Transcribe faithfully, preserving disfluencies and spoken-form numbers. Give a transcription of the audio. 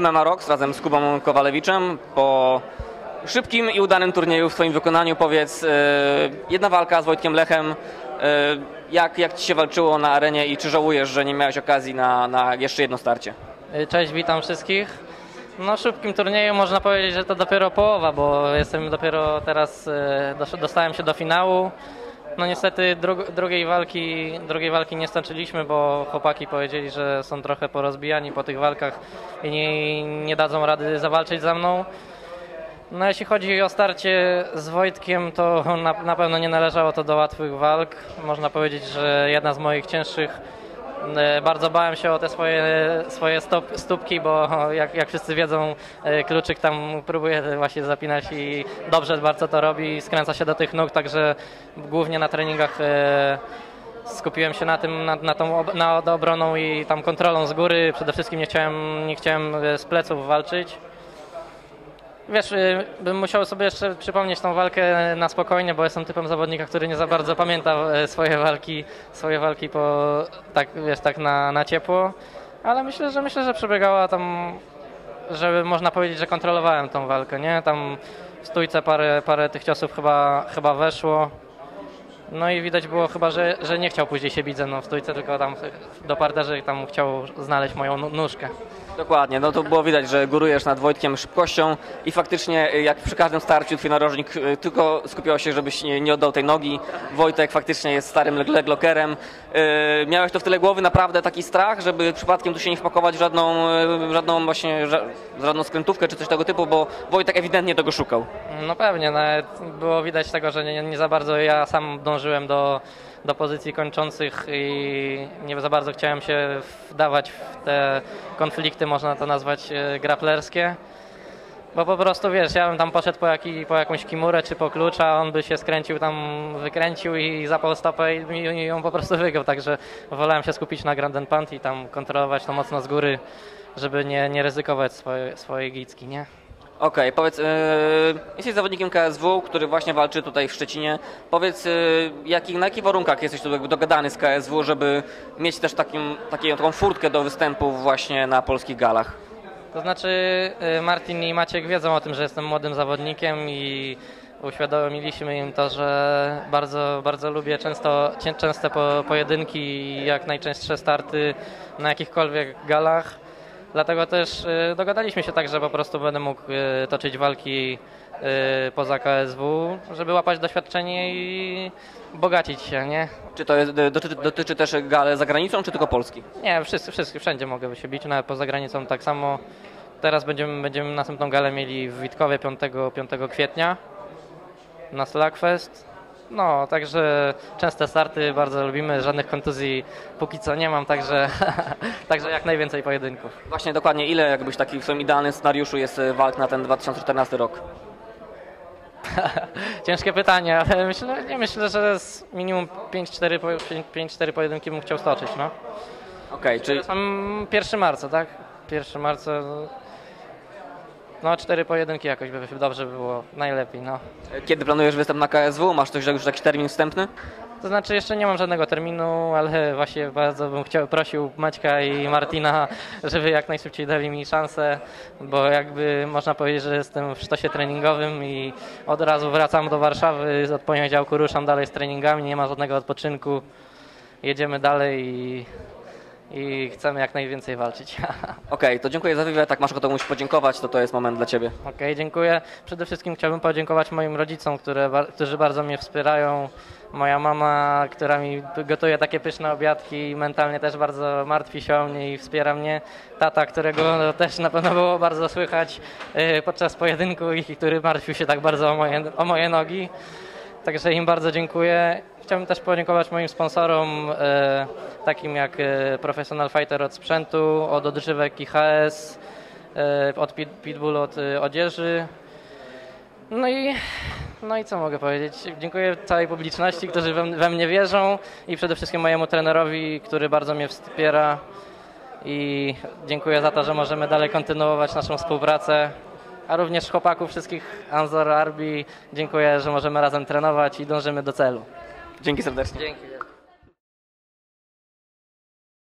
M M A Rocks razem z Kubą Kowalewiczem. Po szybkim i udanym turnieju w swoim wykonaniu powiedz, jedna walka z Wojtkiem Lechem, jak, jak Ci się walczyło na arenie i czy żałujesz, że nie miałeś okazji na, na jeszcze jedno starcie? Cześć, witam wszystkich. No, w szybkim turnieju można powiedzieć, że to dopiero połowa, bo jestem dopiero teraz, dostałem się do finału. No niestety dru drugiej, walki, drugiej walki nie stoczyliśmy, bo chłopaki powiedzieli, że są trochę porozbijani po tych walkach i nie, nie dadzą rady zawalczyć ze mną. No jeśli chodzi o starcie z Wojtkiem, to na, na pewno nie należało to do łatwych walk. Można powiedzieć, że jedna z moich cięższych. Bardzo bałem się o te swoje, swoje stop, stópki, bo jak, jak wszyscy wiedzą, Kluczyk tam próbuje właśnie zapinać i dobrze bardzo to robi, skręca się do tych nóg, także głównie na treningach skupiłem się na tym, na, na tą nad obroną i tam kontrolą z góry. Przede wszystkim nie chciałem, nie chciałem z pleców walczyć. Wiesz, bym musiał sobie jeszcze przypomnieć tą walkę na spokojnie, bo jestem typem zawodnika, który nie za bardzo pamięta swoje walki, swoje walki po, tak, wiesz, tak na, na ciepło, ale myślę, że myślę, że przebiegała tam, że można powiedzieć, że kontrolowałem tą walkę, nie? Tam w stójce parę, parę tych ciosów chyba, chyba weszło. No i widać było chyba, że, że nie chciał później się bić ze mną w stójce, tylko tam do parterze tam chciał znaleźć moją nóżkę. Dokładnie, no to było widać, że górujesz nad Wojtkiem szybkością i faktycznie jak przy każdym starciu twój narożnik tylko skupiał się, żebyś nie, nie oddał tej nogi. Wojtek faktycznie jest starym leglokerem. Yy, miałeś to w tyle głowy naprawdę taki strach, żeby przypadkiem tu się nie wpakować w żadną, żadną właśnie żadną skrętówkę czy coś tego typu, bo Wojtek ewidentnie tego szukał. No pewnie, nawet było widać tego, że nie, nie za bardzo ja sam dążyłem do do pozycji kończących i nie za bardzo chciałem się wdawać w te konflikty, można to nazwać graplerskie, bo po prostu wiesz, ja bym tam poszedł po, jaki, po jakąś kimurę czy po klucza, on by się skręcił tam, wykręcił i zapał stopę i, i ją po prostu wygrał, także wolałem się skupić na Grand and Pound i tam kontrolować to mocno z góry, żeby nie, nie ryzykować swoje, swojej gicki, nie? Okej, okay, powiedz, yy, jesteś zawodnikiem K S W, który właśnie walczy tutaj w Szczecinie. Powiedz, yy, jaki, na jakich warunkach jesteś tu jakby dogadany z K S W, żeby mieć też takim, taką, taką furtkę do występów właśnie na polskich galach? To znaczy yy, Martin i Maciek wiedzą o tym, że jestem młodym zawodnikiem i uświadomiliśmy im to, że bardzo, bardzo lubię często, częste po, pojedynki i jak najczęstsze starty na jakichkolwiek galach. Dlatego też y, dogadaliśmy się tak, że po prostu będę mógł y, toczyć walki y, poza K S W, żeby łapać doświadczenie i bogacić się, nie? Czy to jest, dotyczy, dotyczy też gal za granicą, czy tylko Polski? Nie, wszyscy, wszyscy, wszędzie mogę się bić, nawet poza granicą tak samo. Teraz będziemy, będziemy następną galę mieli w Witkowie piątego kwietnia na Slugfest. No, także częste starty bardzo lubimy, żadnych kontuzji póki co nie mam, także, także jak najwięcej pojedynków. Właśnie dokładnie ile jakbyś taki w swoim idealnym scenariuszu jest walk na ten dwa tysiące czternasty rok? Ciężkie pytanie, ale myślę, nie myślę, że z minimum pięć cztery pojedynki bym chciał stoczyć, no. Okej, okay, czyli... Mam pierwszego marca, tak? pierwszego marca... No, cztery pojedynki jakoś by dobrze było, najlepiej, no. Kiedy planujesz występ na K S W? Masz coś, już jakiś termin wstępny? To znaczy jeszcze nie mam żadnego terminu, ale właśnie bardzo bym chciał, prosił Maćka i Martina, żeby jak najszybciej dali mi szansę, bo jakby można powiedzieć, że jestem w sztosie treningowym i od razu wracam do Warszawy, od poniedziałku ruszam dalej z treningami, nie ma żadnego odpoczynku, jedziemy dalej i... i chcemy jak najwięcej walczyć. Okej, okay, to dziękuję za wywiad. Jak masz ochotę komuś podziękować, to to jest moment dla Ciebie. Okej, okay, dziękuję. Przede wszystkim chciałbym podziękować moim rodzicom, które, którzy bardzo mnie wspierają. Moja mama, która mi gotuje takie pyszne obiadki i mentalnie też bardzo martwi się o mnie i wspiera mnie. Tata, którego też na pewno było bardzo słychać podczas pojedynku i który martwił się tak bardzo o moje, o moje nogi. Także im bardzo dziękuję. Chciałbym też podziękować moim sponsorom, e, takim jak e, Professional Fighter od sprzętu, od odżywek I H S, e, od Pit, Pitbull od e, odzieży. No i, no i co mogę powiedzieć? Dziękuję całej publiczności, którzy we, we mnie wierzą i przede wszystkim mojemu trenerowi, który bardzo mnie wspiera. I dziękuję za to, że możemy dalej kontynuować naszą współpracę. A również chłopaków wszystkich, Anzor, Arbi, dziękuję, że możemy razem trenować i dążymy do celu. Dzięki serdecznie. Dzięki.